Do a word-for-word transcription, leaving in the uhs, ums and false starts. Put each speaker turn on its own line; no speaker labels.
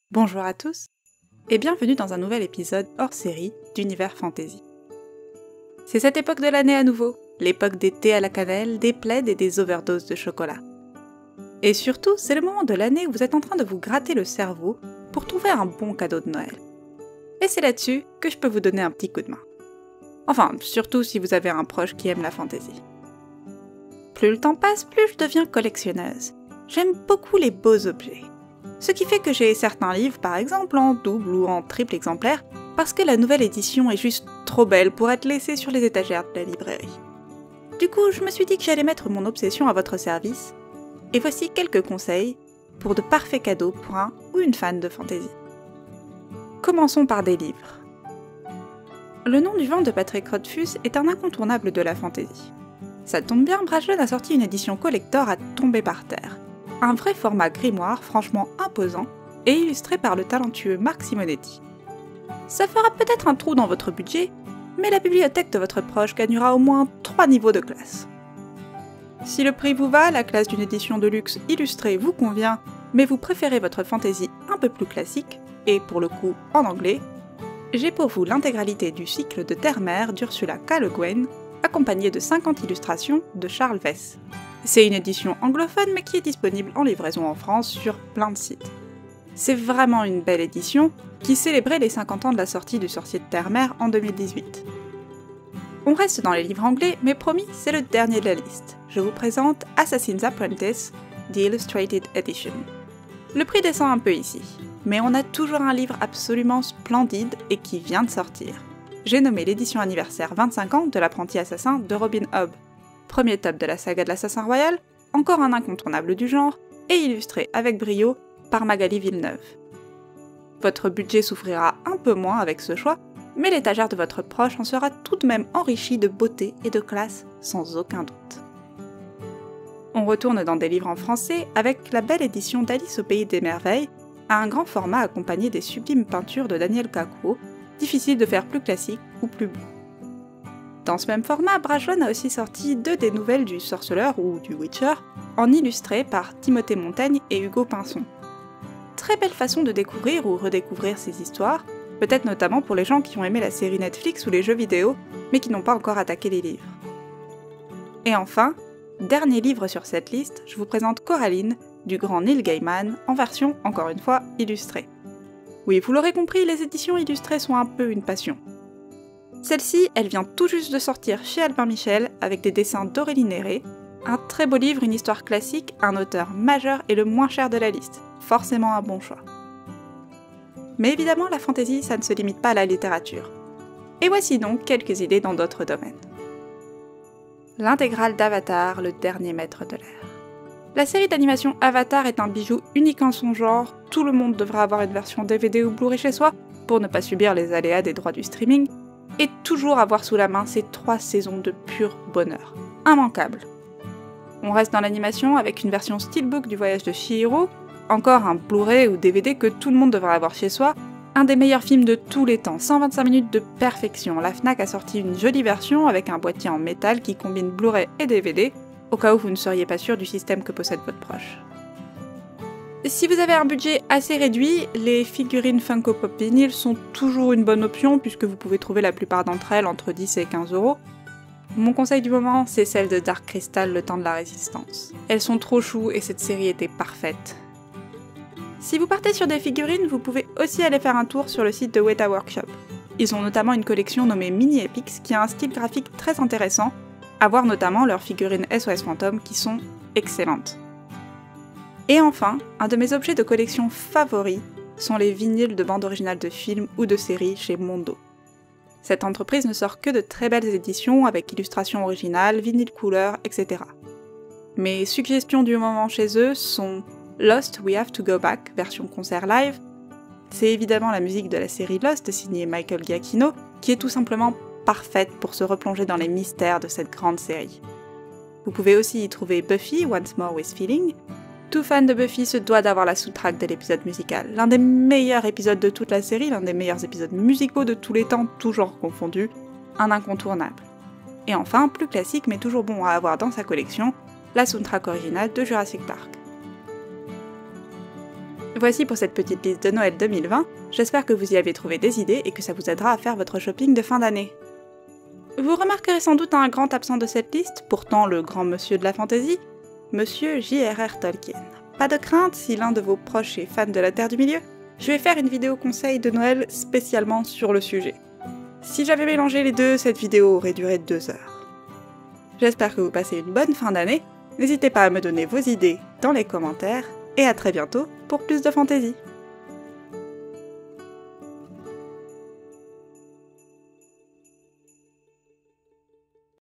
Bonjour à tous, et bienvenue dans un nouvel épisode hors série d'Univers Fantasy. C'est cette époque de l'année à nouveau, l'époque des thés à la cannelle, des plaids et des overdoses de chocolat. Et surtout, c'est le moment de l'année où vous êtes en train de vous gratter le cerveau pour trouver un bon cadeau de Noël. Et c'est là-dessus que je peux vous donner un petit coup de main. Enfin, surtout si vous avez un proche qui aime la fantasy. Plus le temps passe, plus je deviens collectionneuse. J'aime beaucoup les beaux objets. Ce qui fait que j'ai certains livres, par exemple, en double ou en triple exemplaire, parce que la nouvelle édition est juste trop belle pour être laissée sur les étagères de la librairie. Du coup, je me suis dit que j'allais mettre mon obsession à votre service, et voici quelques conseils pour de parfaits cadeaux pour un ou une fan de fantasy. Commençons par des livres. Le Nom du vent de Patrick Rothfuss est un incontournable de la fantasy. Ça tombe bien, Brajlon a sorti une édition collector à tomber par terre. Un vrai format grimoire franchement imposant et illustré par le talentueux Marc Simonetti. Ça fera peut-être un trou dans votre budget, mais la bibliothèque de votre proche gagnera au moins trois niveaux de classe. Si le prix vous va, la classe d'une édition de luxe illustrée vous convient, mais vous préférez votre fantasy un peu plus classique, et pour le coup en anglais, j'ai pour vous l'intégralité du cycle de Terre-Mère d'Ursula K. Le Guin, accompagnée de cinquante illustrations de Charles Vess. C'est une édition anglophone mais qui est disponible en livraison en France sur plein de sites. C'est vraiment une belle édition qui célébrait les cinquante ans de la sortie du Sorcier de Terre-Mère en deux mille dix-huit. On reste dans les livres anglais, mais promis, c'est le dernier de la liste. Je vous présente Assassin's Apprentice, The Illustrated Edition. Le prix descend un peu ici, mais on a toujours un livre absolument splendide et qui vient de sortir. J'ai nommé l'édition anniversaire vingt-cinq ans de l'apprenti assassin de Robin Hobb. Premier tome de la saga de l'assassin royal, encore un incontournable du genre, et illustré avec brio par Magali Villeneuve. Votre budget souffrira un peu moins avec ce choix, mais l'étagère de votre proche en sera tout de même enrichie de beauté et de classe, sans aucun doute. On retourne dans des livres en français avec la belle édition d'Alice au Pays des Merveilles, à un grand format accompagné des sublimes peintures de Daniel Kakuo, difficile de faire plus classique ou plus beau. Dans ce même format, Brajlon a aussi sorti deux des nouvelles du Sorceleur ou du Witcher, en illustré par Timothée Montaigne et Hugo Pinson. Très belle façon de découvrir ou redécouvrir ces histoires, peut-être notamment pour les gens qui ont aimé la série Netflix ou les jeux vidéo, mais qui n'ont pas encore attaqué les livres. Et enfin, dernier livre sur cette liste, je vous présente Coraline, du grand Neil Gaiman, en version, encore une fois, illustrée. Oui, vous l'aurez compris, les éditions illustrées sont un peu une passion. Celle-ci, elle vient tout juste de sortir chez Albin Michel avec des dessins d'Aurélie Néré. Un très beau livre, une histoire classique, un auteur majeur et le moins cher de la liste. Forcément un bon choix. Mais évidemment, la fantasy, ça ne se limite pas à la littérature. Et voici donc quelques idées dans d'autres domaines. L'intégrale d'Avatar, le dernier maître de l'air. La série d'animation Avatar est un bijou unique en son genre, tout le monde devrait avoir une version D V D ou Blu-ray chez soi, pour ne pas subir les aléas des droits du streaming, et toujours avoir sous la main ces trois saisons de pur bonheur. Immanquable. On reste dans l'animation avec une version steelbook du voyage de Chihiro, encore un Blu-ray ou D V D que tout le monde devrait avoir chez soi, un des meilleurs films de tous les temps, cent vingt-cinq minutes de perfection. La Fnac a sorti une jolie version avec un boîtier en métal qui combine Blu-ray et D V D, au cas où vous ne seriez pas sûr du système que possède votre proche. Si vous avez un budget assez réduit, les figurines Funko Pop Vinyl sont toujours une bonne option puisque vous pouvez trouver la plupart d'entre elles entre dix et quinze euros. Mon conseil du moment, c'est celle de Dark Crystal, le temps de la résistance. Elles sont trop choues et cette série était parfaite. Si vous partez sur des figurines, vous pouvez aussi aller faire un tour sur le site de Weta Workshop. Ils ont notamment une collection nommée Mini Epics qui a un style graphique très intéressant, à voir notamment leurs figurines S O S Phantom qui sont excellentes. Et enfin, un de mes objets de collection favoris sont les vinyles de bandes originales de films ou de séries chez Mondo. Cette entreprise ne sort que de très belles éditions avec illustrations originales, vinyles couleurs, et cetera. Mes suggestions du moment chez eux sont Lost We Have to Go Back, version concert live. C'est évidemment la musique de la série Lost signée Michael Giacchino, qui est tout simplement parfaite pour se replonger dans les mystères de cette grande série. Vous pouvez aussi y trouver Buffy, Once More with Feeling. Tout fan de Buffy se doit d'avoir la soundtrack de l'épisode musical. L'un des meilleurs épisodes de toute la série, l'un des meilleurs épisodes musicaux de tous les temps, tout genre confondu, un incontournable. Et enfin, plus classique mais toujours bon à avoir dans sa collection, la soundtrack originale de Jurassic Park. Voici pour cette petite liste de Noël deux mille vingt, j'espère que vous y avez trouvé des idées et que ça vous aidera à faire votre shopping de fin d'année. Vous remarquerez sans doute un grand absent de cette liste, pourtant le grand monsieur de la fantaisie, Monsieur J R R Tolkien. Pas de crainte, si l'un de vos proches est fan de la Terre du Milieu, je vais faire une vidéo conseil de Noël spécialement sur le sujet. Si j'avais mélangé les deux, cette vidéo aurait duré deux heures. J'espère que vous passez une bonne fin d'année, n'hésitez pas à me donner vos idées dans les commentaires, et à très bientôt pour plus de fantaisie.